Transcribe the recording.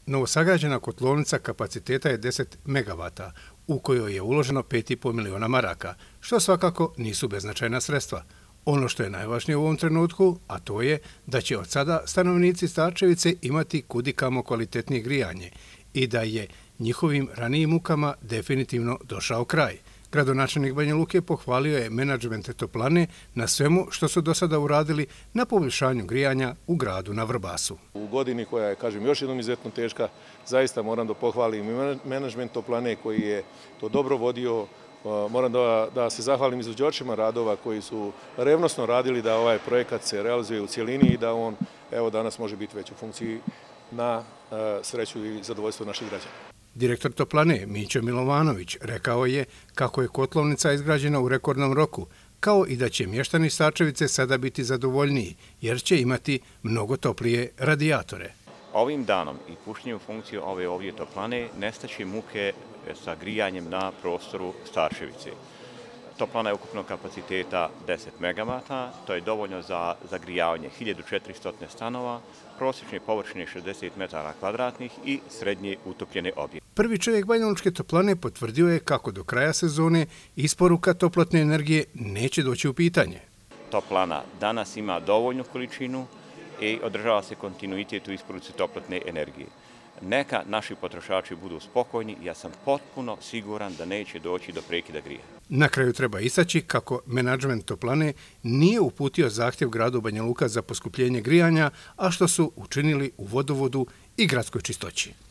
Novosagrađena kotlovnica kapaciteta je 10 megavata, u kojoj je uloženo 5,5 miliona maraka, što svakako nisu beznačajna sredstva. Ono što je najvažnije u ovom trenutku, a to je da će od sada stanovnici Starčevice imati kudikamo kvalitetnije grijanje i da je njihovim ranijim mukama definitivno došao kraj. Gradonačelnik Banja Luke pohvalio je menadžment Toplane na svemu što su do sada uradili na poboljšanju grijanja u gradu na Vrbasu. U godini koja je, kažem, još jednom izuzetno teška, zaista moram da pohvalim i menadžment Toplane koji je to dobro vodio. Moram da se zahvalim izvođačima radova koji su revnosno radili da ovaj projekat se realizuje u cijelini i da on evo danas može biti već u funkciji na sreću i zadovoljstvo naših građana. Direktor Toplane Mićo Milovanović rekao je kako je kotlovnica izgrađena u rekordnom roku, kao i da će mještani Starčevice sada biti zadovoljniji jer će imati mnogo toplije radijatore. Ovim danom i puštenjem u funkciju ove ovdje toplane nestaće muke sa grijanjem na prostoru Starčevice. Toplana je ukupnog kapaciteta 10 megavata, to je dovoljno za zagrijavanje 1400 stanova, prosječne površine 60 metara kvadratnih i srednje utopljene objekte. Prvi čovjek banjalučke toplane potvrdio je kako do kraja sezone isporuka toplotne energije neće doći u pitanje. Toplana danas ima dovoljnu količinu i održava se kontinuitet u isporuci toplotne energije. Neka naši potrošači budu spokojni, ja sam potpuno siguran da neće doći do prekida grija. Na kraju treba istaći kako menadžment Toplane nije uputio zahtjev gradu Banja Luka za poskupljenje grijanja, a što su učinili u vodovodu i gradskoj čistoći.